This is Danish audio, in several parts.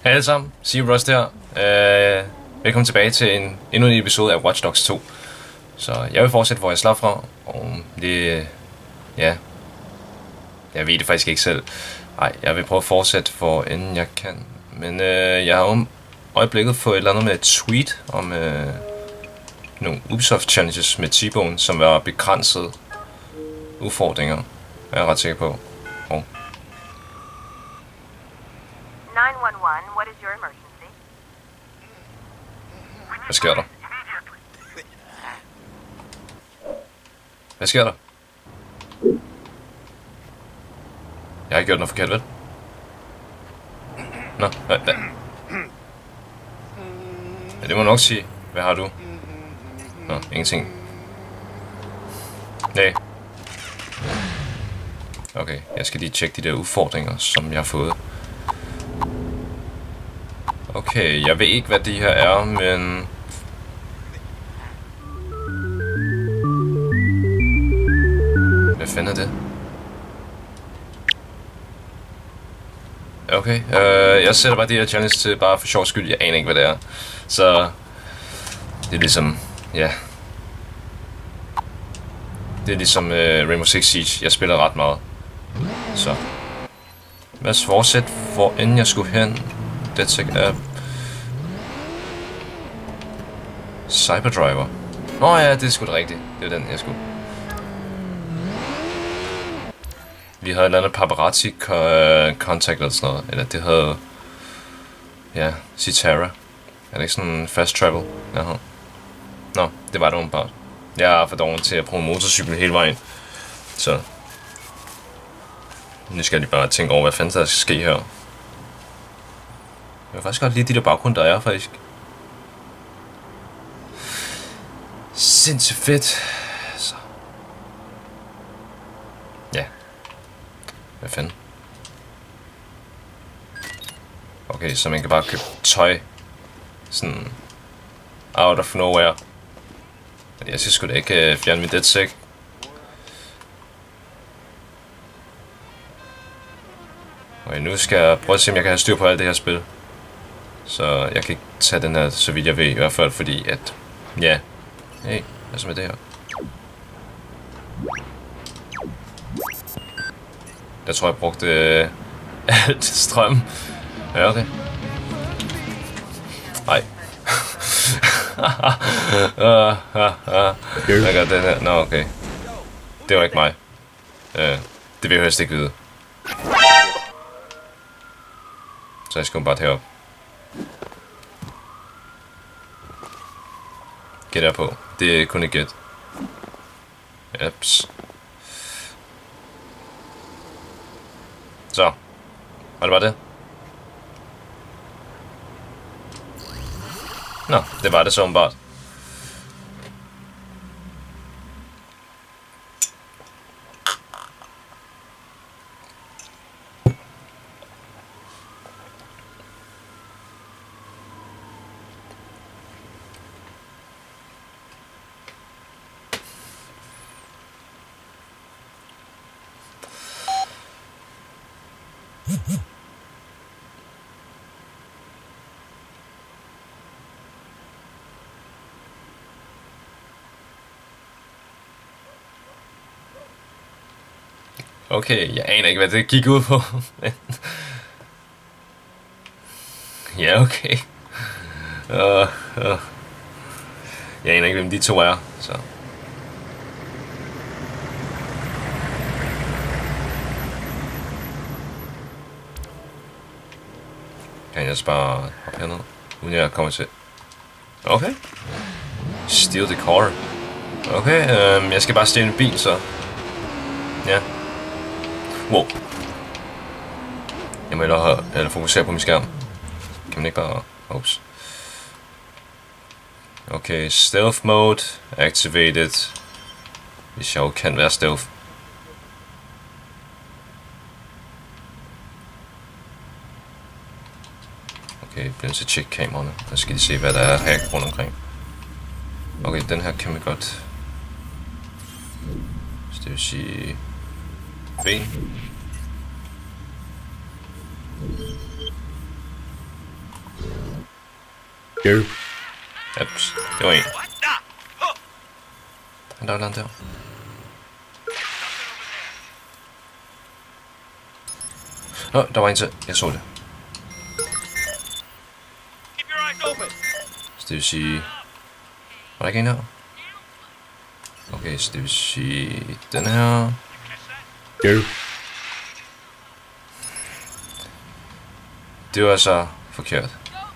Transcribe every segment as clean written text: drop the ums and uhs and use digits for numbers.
Hej alle sammen, Sea Rust her. Velkommen tilbage til endnu en episode af Watch Dogs 2. Så jeg vil fortsætte, hvor jeg slap fra. Og det... Ja... Jeg ved det faktisk ikke selv. Nej, jeg vil prøve at fortsætte, hvor end jeg kan. Men jeg har om øjeblikket fået et eller andet med et tweet om nogle Ubisoft challenges med T-Bone, som var begrænsede udfordringer. Jeg er ret sikker på. 911, what is your emergency? Hvad sker der? Hvad sker der? Jeg har ikke gjort noget forkert, vel? Nå, hvad? Ja, det må nok sige. Hvad har du? Nå, ingenting. Nej. Okay, jeg skal lige tjekke de der udfordringer, som jeg har fået. Okay, jeg ved ikke, hvad de her er, men... Hvad fanden er det? Okay, jeg sætter bare de her challenge til bare for sjov skyld. Jeg aner ikke, hvad det er. Så... Det er ligesom... Ja... Det er ligesom Rainbow Six Siege. Jeg spiller ret meget. Så... Lad os fortsætte, hvor end jeg skulle hen. DedSec app. Cyberdriver. Nå ja, det er sgu da rigtigt. Det er den, jeg skulle. Vi havde et eller andet paparazzi contact eller sådan noget. Eller det havde... Ja, Citara. Er det ikke sådan fast travel? Jaha. Nå, det var det åbenbart. Jeg er for doven til at bruge motorcykel hele vejen. Så... Nu skal jeg lige bare tænke over, hvad fanden der skal ske her. Jeg vil faktisk godt lide de der baggrund, der er faktisk. Sindssygt fedt. Så. Ja. Hvad fanden? Okay, så man kan bare købe tøj. Sådan. Out of nowhere. Jeg skal sgu da ikke fjerne min DedSec. Okay, nu skal jeg prøve at se, om jeg kan have styr på alt det her spil. Så jeg kan ikke tage den her, så vidt jeg ved, i hvert fald fordi at... Ja. Hey, hvad så med det her? Jeg tror, jeg brugte alt strøm. Ja, okay. Nej. Jeg gør den her. Nå, okay. Det var ikke mig. Det vil jeg helst ikke vide. Så jeg skal bare herop. Gæt på. Det er kun et gæt. Ups. Så. Var det bare det? Nå, det var det så åbenbart. Okay, jeg aner ikke, hvad det gik ud på. Ja, okay. Jeg aner ikke, hvem de to er, så... Kan jeg bare hoppe herned, uden jeg kommer til... Okay. Steal the car. Okay, jeg skal bare stjæle en bil, så... Ja. Wow. Jeg må hellere fokusere på min skærm. Kan man ikke bare... Ups. Okay, stealth mode activated. Hvis jeg jo kan være stealth. Okay, jeg bliver nødt til at tjekke kameraerne. Så skal de se, hvad der er her rundt omkring. Okay, den her kan man godt... Så det vil sige... Ben. Ups, det var en. Der er der. Nå, der var en til. Jeg så det. Så det vil sige... Var der ikke en her? Okay, så det vil sige... Den her... Det var så forkert.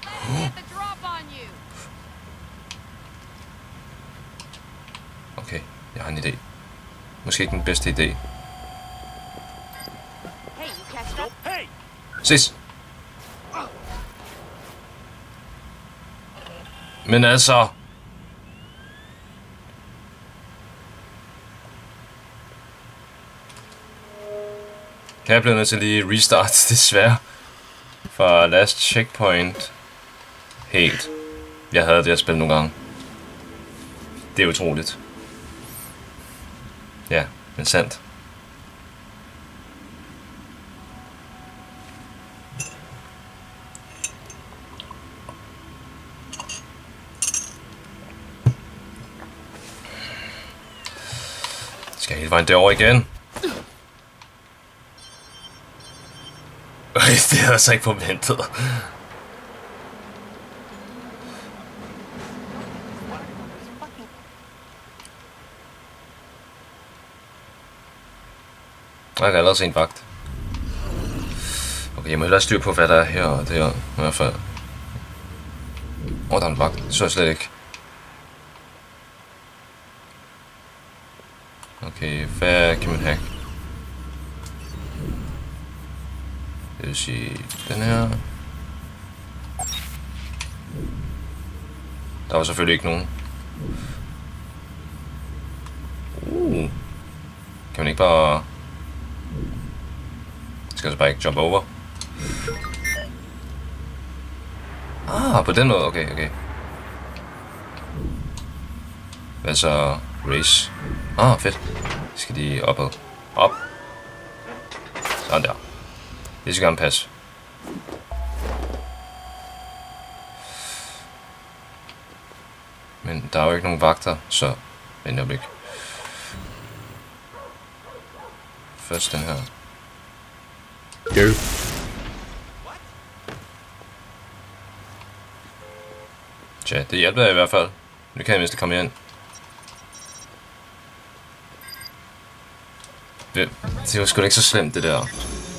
Okay, jeg har en idé. Måske ikke den bedste idé. Ses! Men altså... Jeg blev nødt til lige restart, desværre. For last checkpoint. Helt. Jeg havde det her spil nogle gange. Det er utroligt. Ja, men sandt. Skal jeg hele vejen derover igen? Det havde jeg så ikke forventet. Jeg kan allerede se en vagt. Okay, jeg må hellere styre på, hvad der er her og der. I hvert fald. Der er en vagt. Det så jeg slet ikke. Okay, hvad kan man have? Det vil sige, den her. Der var selvfølgelig ikke nogen. Kan man ikke bare... Skal jeg så bare ikke jump over? På den måde, okay. Hvad så? Race. Fedt. Skal de opad? Op. Sådan der. Det skal gerne passe. Men der er jo ikke nogen vagter, så... Vent et øjeblik. Først den her. Tja, det hjælper i hvert fald. Nu kan jeg mindst komme ind. Det var sgu da ikke så slemt, det der.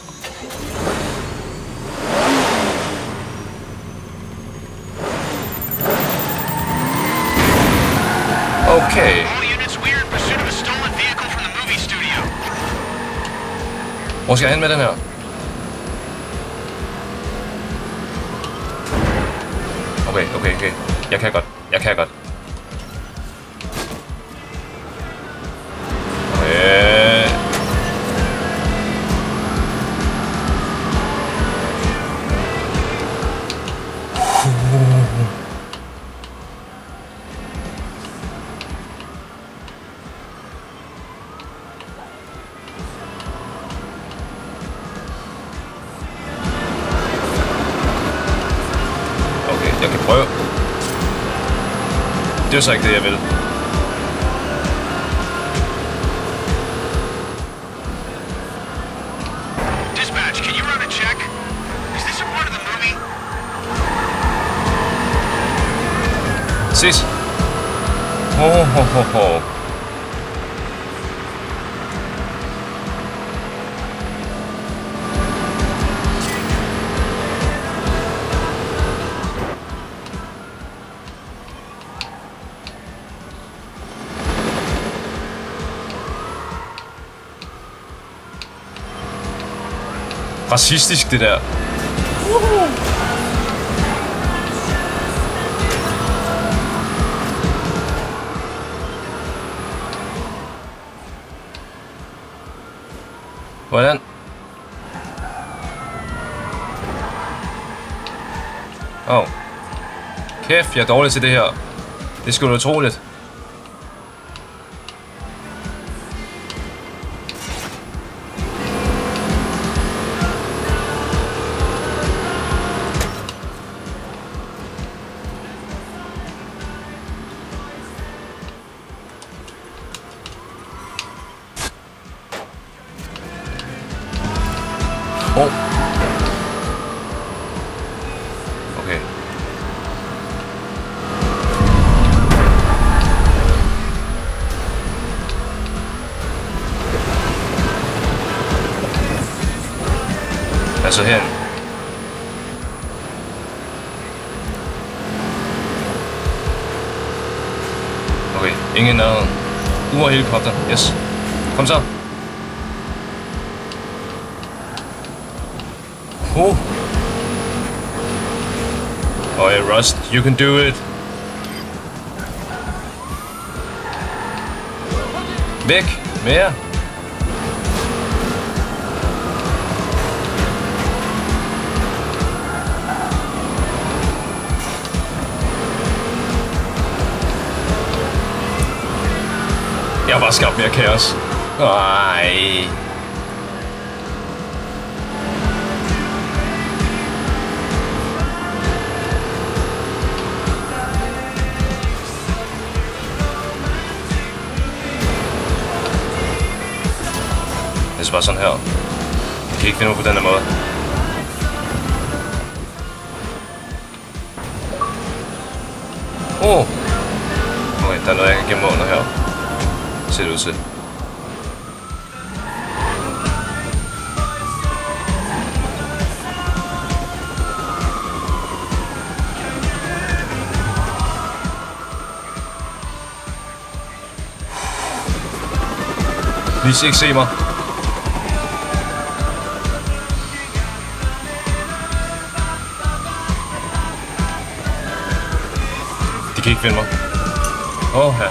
Okay. Hvor skal jeg hen med den her? Okay. Jeg kan godt. Jeg kan prøve. Det er så ikke det, jeg vil. Dispatch, can you run a check? Is this a part of the movie? Ses. Racistisk, det der. Hvordan? Kæft, jeg er dårlig til det her. Det er sgu da utroligt. så hen. Okay, ingen nærheden. Helikopter. Yes. Kom så. Oh yeah, Rust, you can do it. Væk. Mere. Jeg har bare skabt mere kaos. Ej. Det er bare sådan her. Jeg kan ikke finde ud på den her måde. Okay, der er noget, jeg kan gemme under her. Ser det ud til. Please ikke se mig. De kan ikke finde mig. Ja.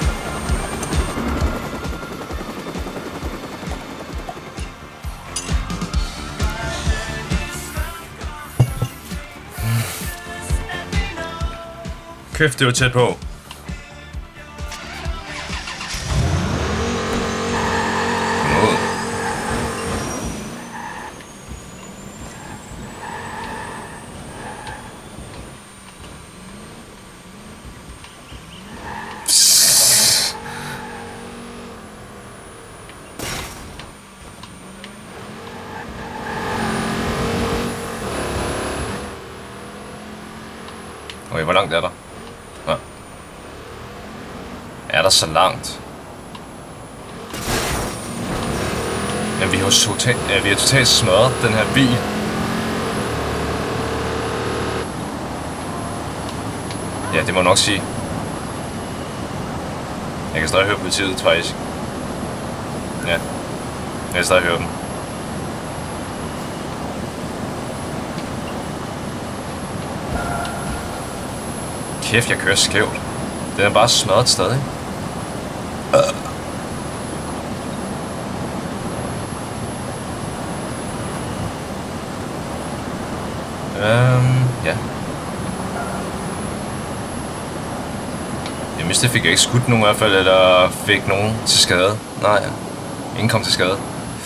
Kæft, det var tæt på. Okay, hvor langt er der? Ja. Er der så langt? Men vi har totalt smadret den her bil. Ja, det må jeg nok sige. Jeg kan stadig høre politiet, faktisk. Ja, jeg kan stadig høre dem. Kæft, jeg kører skævt. Den er bare smadret stadig. Ja. Jeg mistede, fik jeg ikke skudt nogen i hvert fald, eller fik nogen til skade. Nej, ingen kom til skade.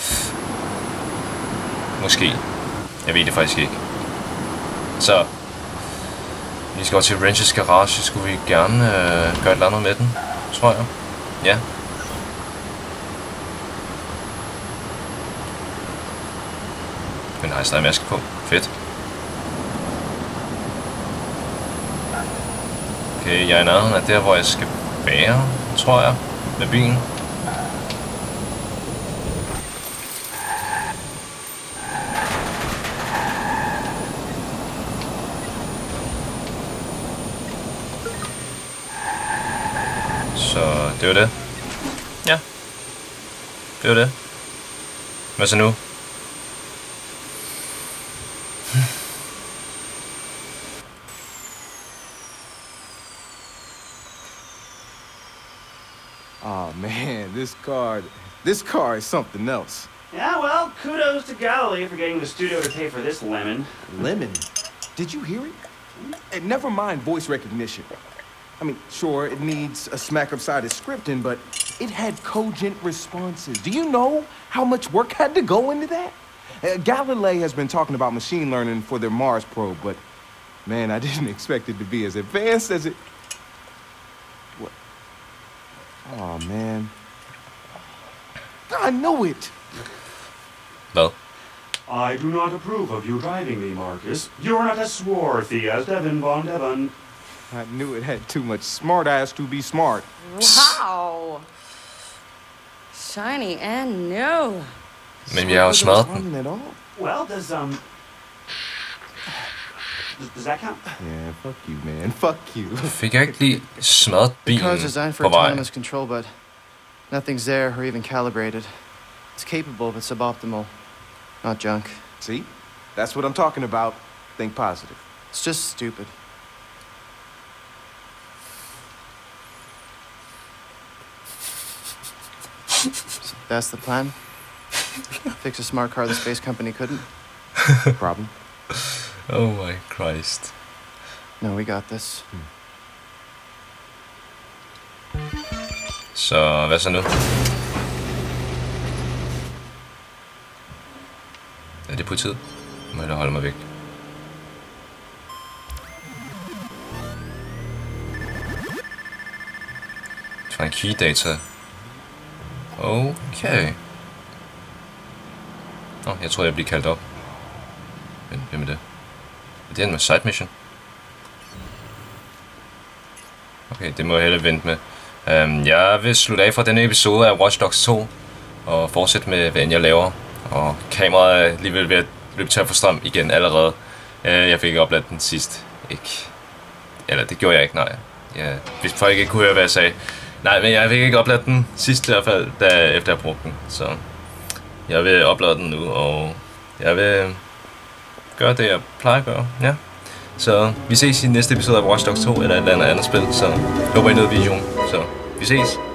Måske. Jeg ved det faktisk ikke. Så vi skal over til Wrenches garage. Skulle vi gerne gøre et eller andet med den, tror jeg. Ja. Men har jeg stadig maske på. Fedt. Okay, jeg er i nærheden af der, hvor jeg skal være, tror jeg, med bilen. Så det var det. Ja. Det var det. Hvad så nu? Oh man, this car is something else. Yeah, well, kudos to Galilee for getting the studio to pay for this lemon. Lemon? Did you hear it? And never mind voice recognition. I mean, sure, it needs a smack upside scripting, but it had cogent responses. Do you know how much work had to go into that? Galilee has been talking about machine learning for their Mars probe, but man, I didn't expect it to be as advanced as it... What? Oh, man. I knew it! Hvad? I do not approve of you driving me, Marcus. You're not as swarthy as Devin Von Devon. I knew it had too much smart ass to be smart. Wow! Shiny and new. Men vi har jo smadret den. Well, does that count? Yeah, fuck you, man. Fuck you. Fik jeg ikke lige smadret The car's bilen designed for på vej? autonomous control, but nothing's there or even calibrated. It's capable, but suboptimal. Not junk. See? That's what I'm talking about. Think positive. It's just stupid. So that's the plan? Fix a smart car the space company couldn't? Problem? Oh my Christ. No, we got this. Så hvad så nu? Er det politiet? Må jeg da holde mig væk. Find key data. Okay. Nå, jeg tror jeg bliver kaldt op. Men hvem er det? Er det en med side mission? Okay, det må jeg hellere vente med. Jeg vil slutte af fra denne episode af Watch Dogs 2 og fortsætte med, hvad end jeg laver. Og kameraet er alligevel ved at løbe tør for strøm igen allerede. Jeg fik ikke opladt den sidst. Ikke. Eller det gjorde jeg ikke, nej. Hvis folk ikke kunne høre, hvad jeg sagde. Nej, men jeg fik ikke opladt den sidst i hvert fald, efter jeg brugte den. Så jeg vil oplade den nu, og jeg vil gøre det, jeg plejer at gøre. Ja. Så vi ses i næste episode af Watch Dogs 2 eller et eller andet spil. Så håber I nød videoen. Så vi ses.